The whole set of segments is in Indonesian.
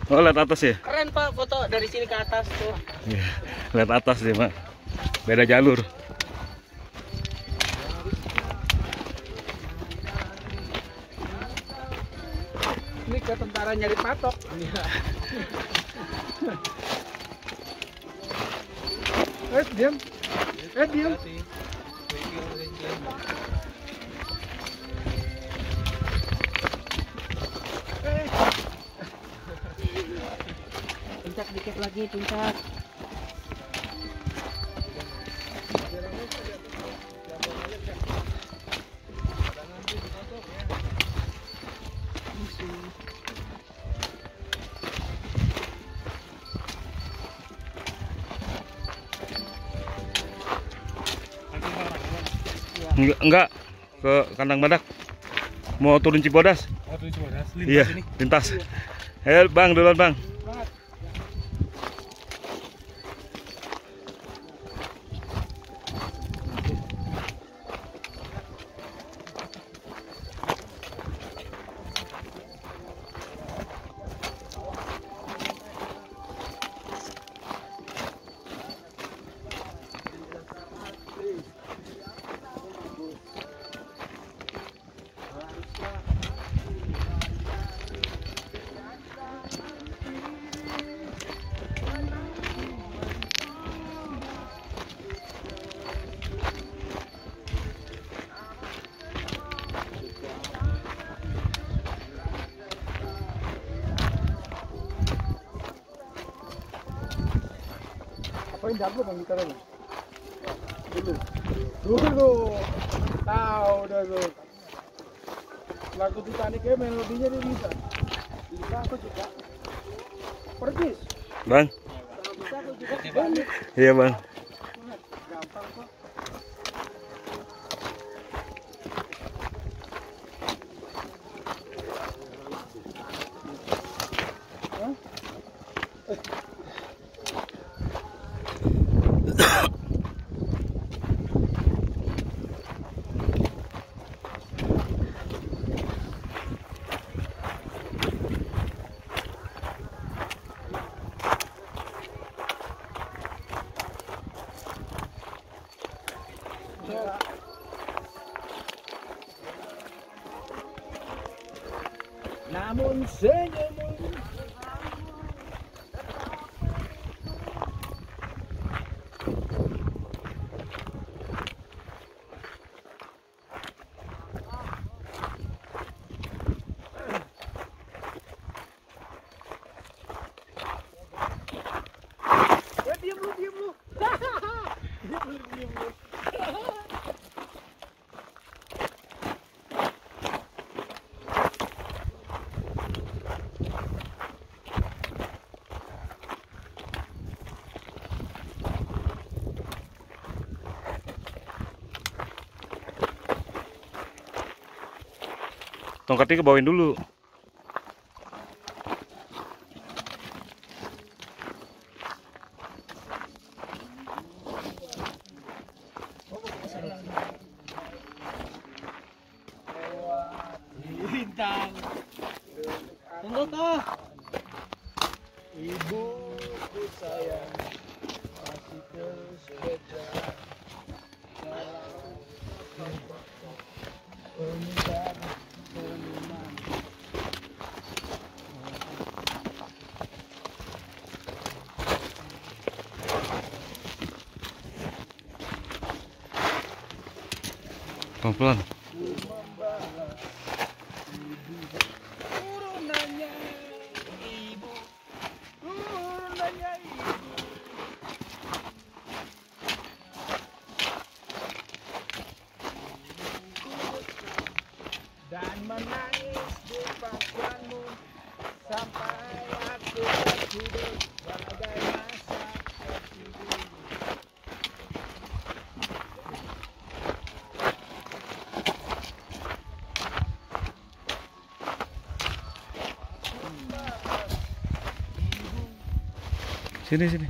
Oh, lihat atas ya? Keren Pak, foto dari sini ke atas tuh. Iya, lihat atas deh, Mak. Beda jalur. Ini ke tentara nyari patok. Diam. Diam. Puncak dikit lagi, puncak. Enggak, ke kandang badak. Mau turun Cibodas. Oh, turun Cibodas. Lintas Iya, ini. lintas. Ayo, Bang, duluan, Bang. Apain jago Bang gitar lu? Dulu. Tahu dah lu. Lagu Titanic melodinya dia bisa. Bisa aku juga. Persis. Bang. Bisa aku juga. Iya, Bang. Gampang kok. Namun senyummu diam lu. Diam lu. Tongkatnya kebawain dulu. Bintang. Tunggu kok. Ibuku sayang masih terus kejar. Pelan-pelan. Turunannya ibu, turunannya ibu. Dan menangis di pangkuanmu sampai aku tertidur bagai masa tertidur. Sini.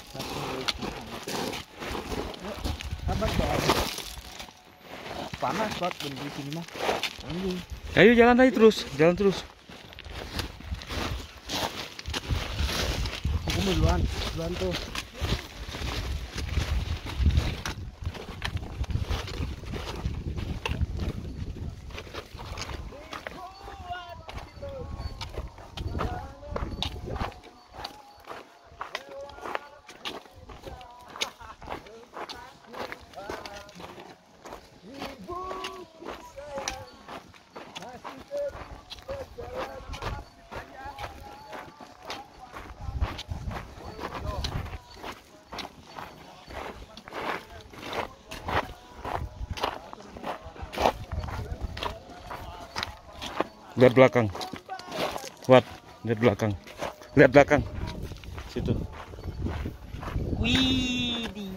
Panas. cepat di sini mah. Anjing. Ayo jalan aja terus, jalan terus. Aku mau duluan tuh. Lihat belakang. Kuat, lihat belakang. Lihat belakang. Situ. Widih.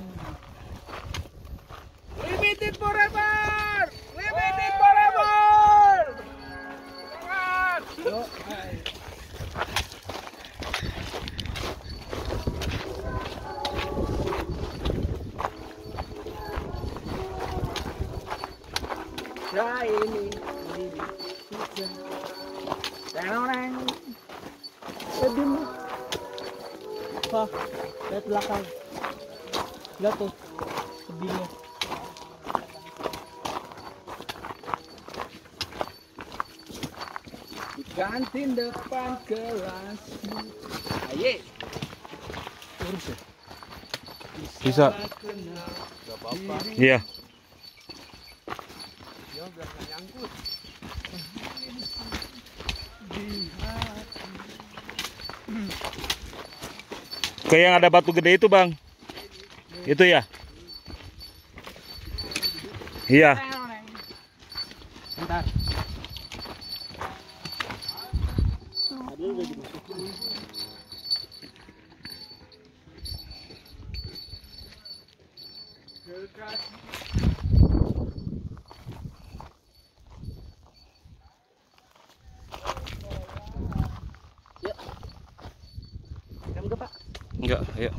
Limited forever. Limited forever. Semangat. Yuk. Nah ini orang lebih lihat belakang, lihat tuh tebingnya. Di kantin depan kelasmu, aye, urus ya? Bisa. Gak apa-apa. Iya. Ya biar nggak nyangkut. Kayak yang ada batu gede itu, Bang. Itu ya? Iya. Bentar. Tadi udah dimasukin. Ya. Kamu ke Pak? Enggak, ayo.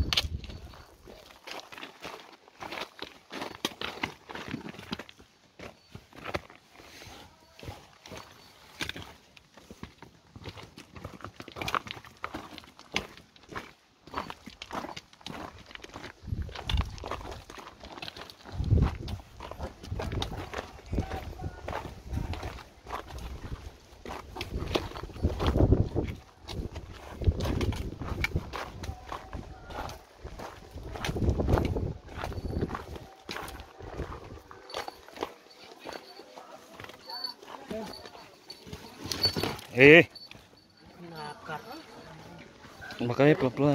Nakar. Makanya pelan-pelan.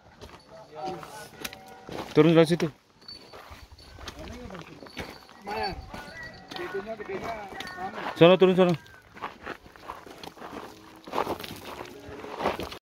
Turun dari situ. Mana? Gedenya sama. Sono turun sono.